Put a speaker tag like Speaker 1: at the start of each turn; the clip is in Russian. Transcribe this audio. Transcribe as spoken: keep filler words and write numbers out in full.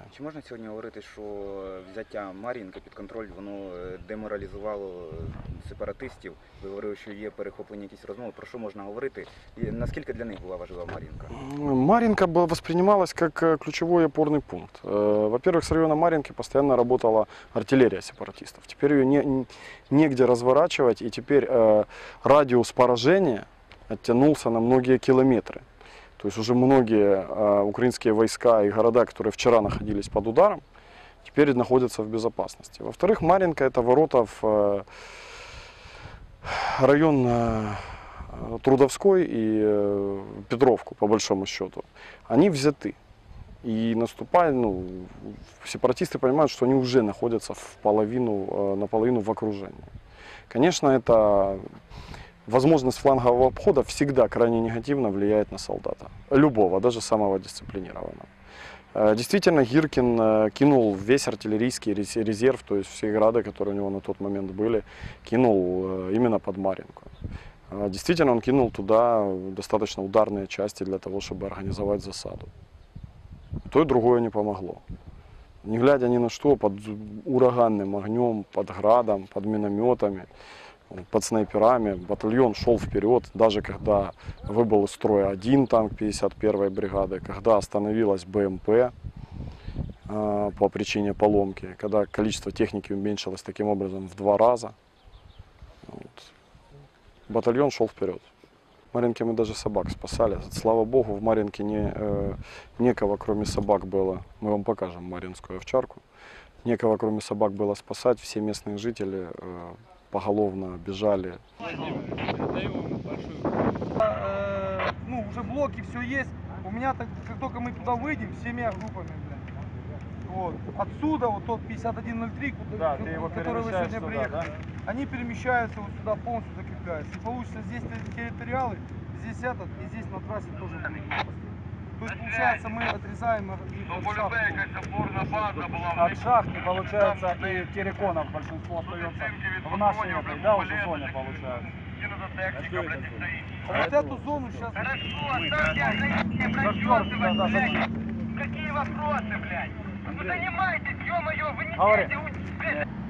Speaker 1: Чи можна сьогодні говорити, що взяття Мар'їнки під контроль, воно деморалізувало сепаратистів? Ви говорили, що є перехоплені якісь розмови. Про що можна говорити? І наскільки для них була важлива Мар'їнка?
Speaker 2: Мар'їнка воспринималась как ключевой опорный пункт. Во-первых, с района Мар'їнки постоянно работала артиллерия сепаратистов. Теперь ее не, негде разворачивать, и теперь радиус поражения оттянулся на многие километры. То есть уже многие э, украинские войска и города, которые вчера находились под ударом, теперь находятся в безопасности. Во-вторых, Мар'їнка — это ворота в э, район э, Трудовской и э, Петровку, по большому счету. Они взяты. И наступают, ну, сепаратисты понимают, что они уже находятся в половину, э, наполовину в окружении. Конечно, это... Возможность флангового обхода всегда крайне негативно влияет на солдата. Любого, даже самого дисциплинированного. Действительно, Гиркин кинул весь артиллерийский резерв, то есть все грады, которые у него на тот момент были, кинул именно под Мар'їнку. Действительно, он кинул туда достаточно ударные части для того, чтобы организовать засаду. То и другое не помогло. Не глядя ни на что, под ураганным огнем, под градом, под минометами, под снайперами, батальон шел вперед, даже когда выбыл из строя один танк пятьдесят первой бригады, когда остановилась БМП э, по причине поломки, когда количество техники уменьшилось таким образом в два раза. Вот. Батальон шел вперед. В Мар'їнке мы даже собак спасали. Слава богу, в Мар'їнке не, э, некого, кроме собак, было. Мы вам покажем мар'їнскую овчарку. Некого, кроме собак, было спасать. Все местные жители э, поголовно бежали.
Speaker 3: Ну, уже блоки, все есть. У меня, так, как только мы туда выйдем, семья группами, блядь. Вот. Отсюда, вот тот пятьдесят один ноль три, да, который вы сегодня туда, приехали, да? Они перемещаются вот сюда, полностью закрепляются. И получится здесь территориалы, здесь этот, и здесь на трассе тоже. То есть, получается, мы отрезаем их от шахты.
Speaker 4: От шахты, получается, и терриконов большинство остается в нашей этой, да, уже зоне, получается.
Speaker 3: А вот эту зону сейчас...
Speaker 5: Какие вопросы, блядь? Вы занимаетесь, ё-моё, вы не
Speaker 4: Говори.
Speaker 5: знаете, блядь.